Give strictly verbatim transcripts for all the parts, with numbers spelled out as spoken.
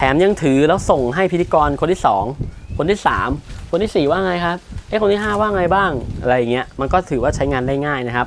มยังถือแล้วส่งให้พิธีกรคนที่สองคนที่สามคนที่สี่ว่าไงครับเอ้คนที่ห้าว่าไงบ้างอะไรอย่างเงี้ยมันก็ถือว่าใช้งานได้ง่ายนะครับ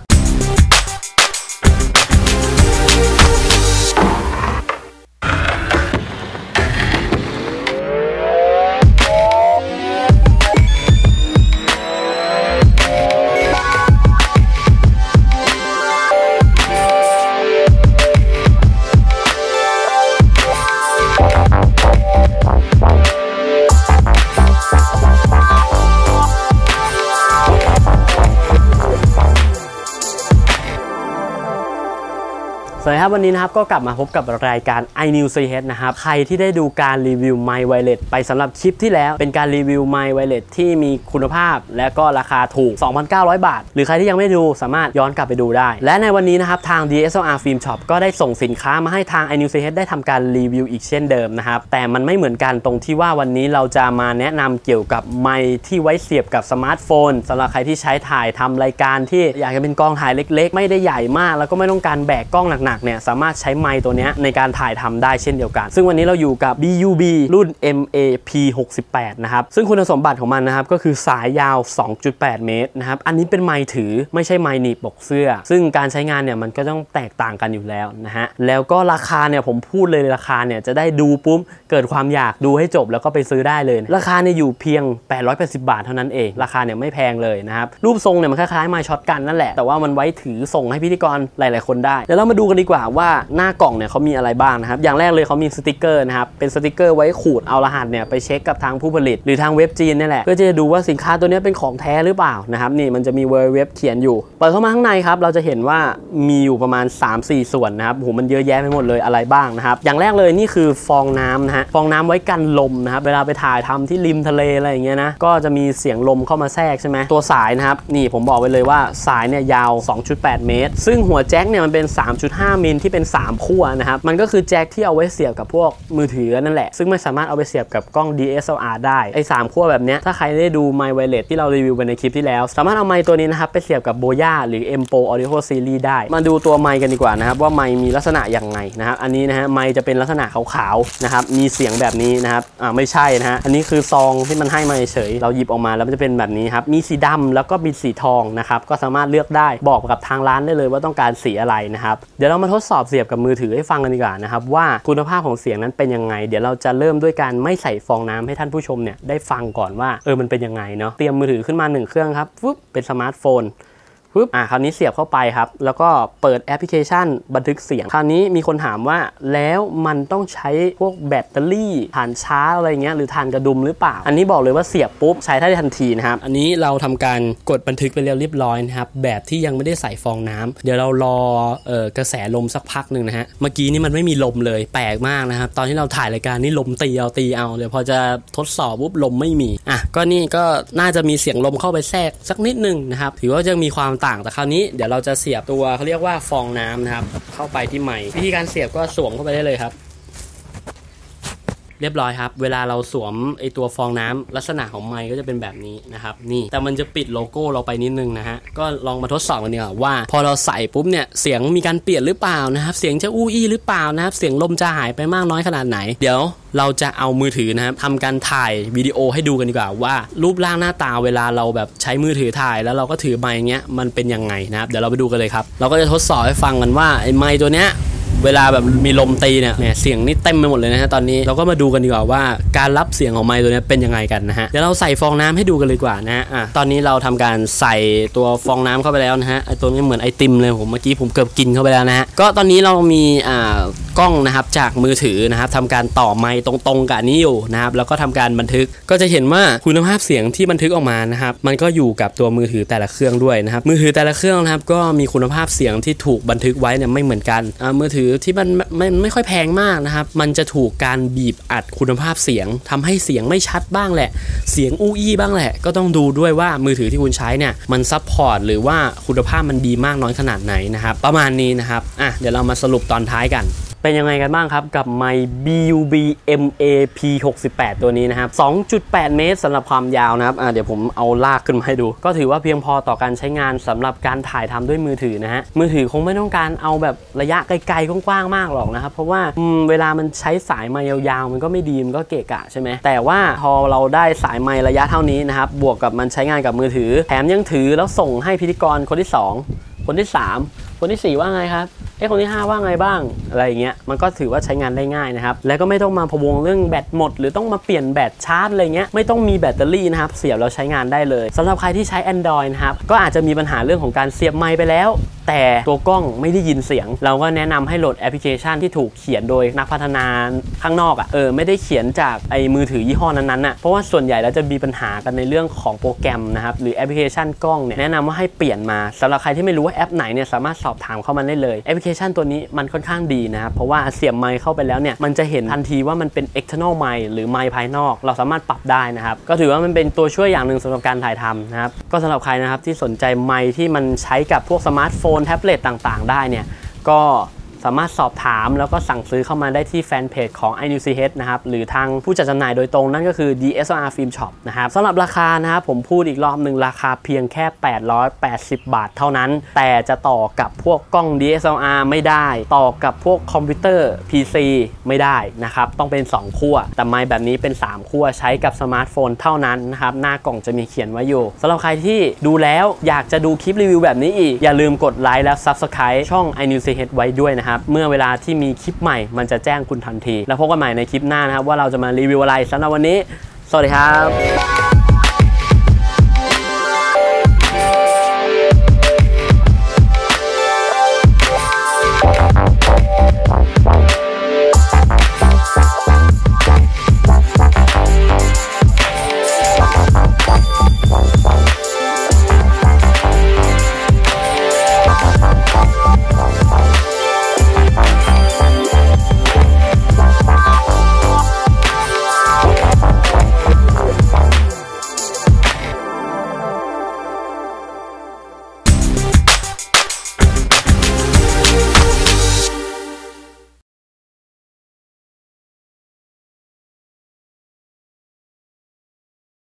สวัสดีครับวันนี้นะครับก็กลับมาพบกับรายการ ไอ นิว ซี เอช นะครับใครที่ได้ดูการรีวิว ไมค์ Wireless ไปสำหรับคลิปที่แล้วเป็นการรีวิว ไมค์ Wireless ที่มีคุณภาพและก็ราคาถูก สองพันเก้าร้อย บาทหรือใครที่ยังไม่ดูสามารถย้อนกลับไปดูได้และในวันนี้นะครับทาง ดี เอส แอล อาร์ Film Shop ก็ได้ส่งสินค้ามาให้ทาง ไอ นิว ซี เอช ได้ทำการรีวิวอีกเช่นเดิมนะครับแต่มันไม่เหมือนกันตรงที่ว่าวันนี้เราจะมาแนะนำเกี่ยวกับไมค์ที่ไว้เสียบกับสมาร์ทโฟนสำหรับใครที่ใช้ถ่ายทำรายการที่อยากจะเป็นกล้องถ่ายเล็กๆไม่ได้ใหญ่มากแล้วก็ไม่ต้องการแบกกล้องหนักๆเนี่ยสามารถใช้ไมค์ตัวนี้ในการถ่ายทำได้เช่นเดียวกันซึ่งวันนี้เราอยู่กับ บี ยู บี รุ่น เอ็ม เอ พี หกสิบแปด นะครับซึ่งคุณสมบัติของมันนะครับก็คือสายยาว สองจุดแปด เมตรนะครับอันนี้เป็นไมค์ถือไม่ใช่ไมค์หนีบปกเสื้อซึ่งการใช้งานเนี่ยมันก็ต้องแตกต่างกันอยู่แล้วนะฮะแล้วก็ราคาเนี่ยผมพูดเลยราคาเนี่ยจะได้ดูปุ๊บเกิดความอยากดูให้จบแล้วก็ไปซื้อได้เลยราคาเนี่ยอยู่เพียงแปดร้อยแปดสิบบาทเท่านั้นเองราคาเนี่ยไม่แพงเลยนะครับรูปทรงเนี่ยมันคล้ายๆไมค์ช็อตกันนั่นแหละแต่ว่ามันไว้ถือส่งให้พิธีกรหลายๆคนได้เดี๋ยวเรามาดูกันดีกว่าว่าหน้ากล่องเนี่ยเขามีอะไรบ้างนะครับอย่างแรกเลยเขามีสติกเกอร์นะครับเป็นสติกเกอร์ไว้ขูดเอารหัสเนี่ยไปเช็คกับทางผู้ผลิตหรือทางเว็บจีนนี่แหละเพื่อจะดูว่าสินค้าตัวนี้เป็นของแท้หรือเปล่านะครับนี่มันจะมีเว็บเขียนอยู่เปิดเข้ามาข้างในครับเราจะเห็นว่ามีอยู่ประมาณ สามสี่ ส่วนนะครับโหมันเยอะแยะไปหมดเลยอะไรบ้างนะครับอย่างแรกเลยนี่คือฟองน้ำนะฮะฟองน้ำไว้กันลมนะครับเวลาไปถ่ายทำที่ริมทะเลอะไรอย่างเงี้ยนะก็จะมีเสียงลมเข้ามาแทรกใช่ไหมตัวสายนะครับนี่ผมบอกไปเลยว่าสายเนี่ยยาว สองจุดแปด เมตรซึ่งหัวแจ็คเนี่ยมันเป็น สามจุดห้า มิลที่เป็นสามขั้วนะครับมันก็คือแจ็คที่เอาไว้เสียบกับพวกมือถือนั่นแหละซึ่งไม่สามารถเอาไปเสียบกับกล้อง ดี เอส แอล อาร์ ได้ไอ้สามขั้วแบบนี้ถ้าใครได้ดู ไมค์ Wireless ที่เรารีวิวไปในคลิปที่แล้วสามารถเอาไมค์ตัวนี้นะครับไปเสียบกับ โบย่า หรือ เอ็ม โปร Audio Series ได้มาดูตัวไมค์กันดีกว่านะครับว่าไมค์มีลักษณะอย่างไรนะครับอันนี้นะฮะไมค์จะเป็นลักษณะขาวๆนะครับมีเสียงแบบนี้นะครับอ่าไม่ใช่นะฮะอันนี้คือซองที่มันให้มาเฉยเราหยิบออกมาแล้วมันจะเป็นแบบนี้ครับมีสีดำแล้วก็มีสีทองนะครับก็สามารถเลือกได้บอกกับทางร้านได้เลยว่าต้องการสีอะไรนะครับเดี๋ยวเรามาทดสอบเสียบกับมือถือให้ฟังกันดีกว่านะครับว่าคุณภาพของเสียงนั้นเป็นยังไงเดี๋ยวเราจะเริ่มด้วยการไม่ใส่ฟองน้ำให้ท่านผู้ชมเนี่ยได้ฟังก่อนว่าเออมันเป็นยังไงเนาะเตรียมมือถือขึ้นมาหนึ่งเครื่องครับปุ๊บเป็นสมาร์ทโฟนปุ๊บอ่ะคราวนี้เสียบเข้าไปครับแล้วก็เปิดแอปพลิเคชันบันทึกเสียงคราวนี้มีคนถามว่าแล้วมันต้องใช้พวกแบตเตอรี่ถ่านชาร์จอะไรเงี้ยหรือถ่านกระดุมหรือเปล่าอันนี้บอกเลยว่าเสียบปุ๊บใช้ได้ทันทีนะครับอันนี้เราทำการกดบันทึกไปแล้วเรียบร้อยนะครับแบบที่ยังไม่ได้ใส่ฟองน้ำเดี๋ยวเรารอเอ่อกระแสลมสักพักหนึ่งนะฮะเมื่อกี้นี่มันไม่มีลมเลยแปลกมากนะครับตอนที่เราถ่ายรายการนี่ลมตีเอาตีเอาเดี๋ยวพอจะทดสอบปุ๊บลมไม่มีอ่ะก็นี่ก็น่าจะมีเสียงลมเข้าไปแทรกสักนิดนึงนะครับถือว่ายังมีความต่างแต่คราวนี้เดี๋ยวเราจะเสียบตัวเขาเรียกว่าฟองน้ำนะครับเข้าไปที่ไมค์วิธีการเสียบก็สวมเข้าไปได้เลยครับเรียบร้อยครับเวลาเราสวมไอตัวฟองน้ำลักษณะของไมค์ก็จะเป็นแบบนี้นะครับนี่แต่มันจะปิดโลโก้เราไปนิดนึงนะฮะก็ลองมาทดสอบกันดีกว่าว่าพอเราใส่ปุ๊บเนี่ยเสียงมีการเปลี่ยนหรือเปล่านะครับเสียงจะอู้อี้หรือเปล่านะครับเสียงลมจะหายไปมากน้อยขนาดไหนเดี๋ยวเราจะเอามือถือนะครับทำการถ่ายวิดีโอให้ดูกันดีกว่าว่ารูปร่างหน้าตาเวลาเราแบบใช้มือถือถ่ายแล้วเราก็ถือไมค์เงี้ยมันเป็นยังไงนะครับเดี๋ยวเราไปดูกันเลยครับเราก็จะทดสอบให้ฟังกันว่าไอ้ไมค์ตัวเนี้ยเวลาแบบมีลมตีเนี่ยเนี่ยเสียงนี่เต็มไปหมดเลยนะฮะตอนนี้เราก็มาดูกันดีกว่าว่าการรับเสียงของไมค์ตัวนี้เป็นยังไงกันนะฮะเดี๋ยวเราใส่ฟองน้ำให้ดูกันเลยดีกว่านะฮะอ่ะตอนนี้เราทำการใส่ตัวฟองน้ำเข้าไปแล้วนะฮะไอตัวนี้เหมือนไอติมเลยผมเมื่อกี้ผมเกือบกินเข้าไปแล้วนะฮะก็ตอนนี้เรามีอ่ากล้องนะครับจากมือถือนะครับทำการต่อไมค์ตรงๆกับนี้อยู่นะครับแล้วก็ทำการบันทึกก็จะเห็นว่าคุณภาพเสียงที่บันทึกออกมานะครับมันก็อยู่กับตัวมือถือแต่ละเครื่องด้วยนะครับมือถือแต่ละเครื่องนะครับก็มีคุณภาพเสียงที่ถูกบันทึกไว้เนี่ยไม่เหมือนกันอ่ามือถือที่มันไม่ไม่ค่อยแพงมากนะครับมันจะถูกการบีบอัดคุณภาพเสียงทำให้เสียงไม่ชัดบ้างแหละเสียงอู้อี้บ้างแหละก็ต้องดูด้วยว่ามือถือที่คุณใช้เนี่ยมันซัพพอร์ตหรือว่าคุณภาพมันดีมากน้อยขนาดไหนนะครับประมาณนี้นะครับอ่ะเดี๋ยวเรามาสรุปตอนท้ายกันเป็นยังไงกันบ้างครับกับไมค์ บี ยู บี เอ็ม เอ พี หกสิบแปด ตัวนี้นะครับ สองจุดแปด เมตรสำหรับความยาวนะครับอ่าเดี๋ยวผมเอาลากขึ้นมาให้ดูก็ถือว่าเพียงพอต่อการใช้งานสำหรับการถ่ายทำด้วยมือถือนะฮะมือถือคงไม่ต้องการเอาแบบระยะไกลๆกว้างๆมากหรอกนะครับเพราะว่าเวลามันใช้สายไมค์ยาวๆมันก็ไม่ดีมันก็เกะกะใช่ไหมแต่ว่าพอเราได้สายไมค์ระยะเท่านี้นะครับบวกกับมันใช้งานกับมือถือแถมยังถือแล้วส่งให้พิธีกรคนที่สองคนที่สามคนที่สี่ว่าไงครับเอ้คนที่ห้าว่าไงบ้างอะไรอย่างเงี้ยมันก็ถือว่าใช้งานได้ง่ายนะครับแล้วก็ไม่ต้องมาพะวงเรื่องแบตหมดหรือต้องมาเปลี่ยนแบตชาร์จอะไรเงี้ยไม่ต้องมีแบตเตอรี่นะครับเสียบแล้วใช้งานได้เลยสำหรับใครที่ใช้ Android นะครับก็อาจจะมีปัญหาเรื่องของการเสียบไมค์ไปแล้วแต่ตัวกล้องไม่ได้ยินเสียงเราก็แนะนำให้โหลดแอปพลิเคชันที่ถูกเขียนโดยนักพัฒนาข้างนอกอ่ะเออไม่ได้เขียนจากไอ้มือถือยี่ห้อนั้นๆน่ะเพราะว่าส่วนใหญ่แล้วจะมีปัญหากันในเรื่องของโปรแกรมนะครับหรือแอปพลิเคชันกล้องเนี่ยแนะนำว่าให้เปลี่ยนมาสำหรับใครที่ไม่รู้ว่าแอปไหนเนี่ยสามารถสอบถามเข้ามาได้เลยแอปพลิเคชันตัวนี้มันค่อนข้างดีนะครับเพราะว่าเสียบไมค์เข้าไปแล้วเนี่ยมันจะเห็นทันทีว่ามันเป็น external mic หรือไมค์ภายนอกเราสามารถปรับได้นะครับก็ถือว่ามันเป็นตัวช่วยอย่างหนึ่งสำหรับการถ่ายทำนะครับก็สำหรับใครนะครับที่สนใจไมค์ที่มันใช้กับพวกสมาร์ทโฟนแท็บเล็ตต่างๆได้เนี่ยก็สามารถสอบถามแล้วก็สั่งซื้อเข้ามาได้ที่แฟนเพจของ ไอ นิว ซี เอช นะครับหรือทางผู้จัดจำหน่ายโดยตรงนั่นก็คือ ดี เอส แอล อาร์ Film Shop นะครับสำหรับราคานะครับผมพูดอีกรอบหนึ่งราคาเพียงแค่แปดร้อยแปดสิบบาทเท่านั้นแต่จะต่อกับพวกกล้อง ดี เอส แอล อาร์ ไม่ได้ต่อกับพวกคอมพิวเตอร์ พี ซี ไม่ได้นะครับต้องเป็นสองขั้วแต่ไมค์แบบนี้เป็นสามขั้วใช้กับสมาร์ทโฟนเท่านั้นนะครับหน้ากล่องจะมีเขียนไว้อยู่สำหรับใครที่ดูแล้วอยากจะดูคลิปรีวิวแบบนี้อีกอย่าลืมกดไลค์และ Subscribe ช่อง ไอ นิว ซี เอช ไว้ด้วยนะครับเมื่อเวลาที่มีคลิปใหม่มันจะแจ้งคุณทันทีแล้วพบกันใหม่ในคลิปหน้านะครับว่าเราจะมารีวิวอะไรสำหรับวันนี้สวัสดีครับ